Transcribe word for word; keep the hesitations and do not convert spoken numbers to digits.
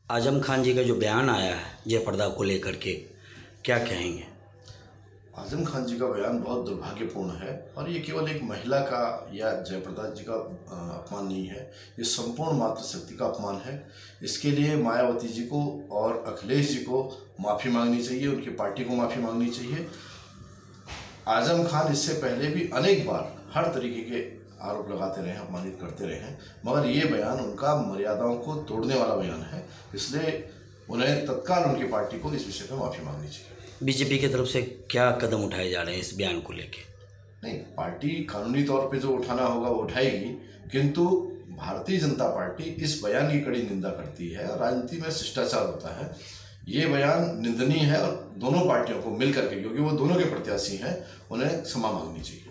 आजम खान जी का जो बयान आया है जयप्रदा को लेकर के, क्या कहेंगे? आजम खान जी का बयान बहुत दुर्भाग्यपूर्ण है और ये केवल एक महिला का या जयप्रदा जी का अपमान नहीं है, ये संपूर्ण मातृशक्ति का अपमान है। इसके लिए मायावती जी को और अखिलेश जी को माफ़ी मांगनी चाहिए, उनकी पार्टी को माफ़ी मांगनी चाहिए। आजम खान इससे पहले भी अनेक बार हर तरीके के आरोप लगाते रहे, अपमानित करते रहे हैं, मगर ये बयान उनका मर्यादाओं को तोड़ने वाला बयान है, इसलिए उन्हें तत्काल उनकी पार्टी को इस विषय पर माफ़ी मांगनी चाहिए। बीजेपी की तरफ से क्या कदम उठाए जा रहे हैं इस बयान को लेके? नहीं, पार्टी कानूनी तौर पे जो उठाना होगा वो उठाएगी, किंतु भारतीय जनता पार्टी इस बयान की कड़ी निंदा करती है और राजनीति में शिष्टाचार होता है। ये बयान निंदनीय है और दोनों पार्टियों को मिल करके, क्योंकि वो दोनों के प्रत्याशी हैं, उन्हें क्षमा मांगनी चाहिए।